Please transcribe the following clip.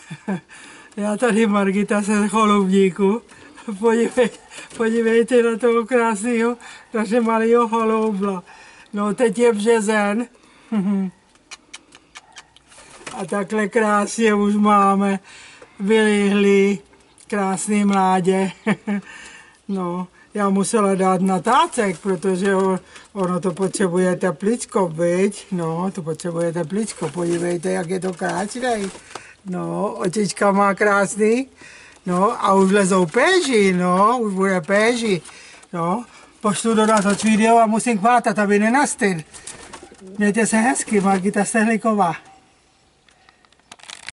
Já tady Margita z Choloubníku. Podívejte na toho krásného, naše malého holoubla. No, teď je březen. A takhle krásně už máme vylihli krásný mládě. No, já musela dát natácek, protože ono to potřebuje teplíčko, viď? No, to potřebuje teplíčko, podívejte, jak je to krásný. No, očička má krásný. No, a už lezou péži, no, už bude péži. No, pošlu dodat video a musím kvátat, aby nenastydl. Mějte se hezky, Margita Stehlíková.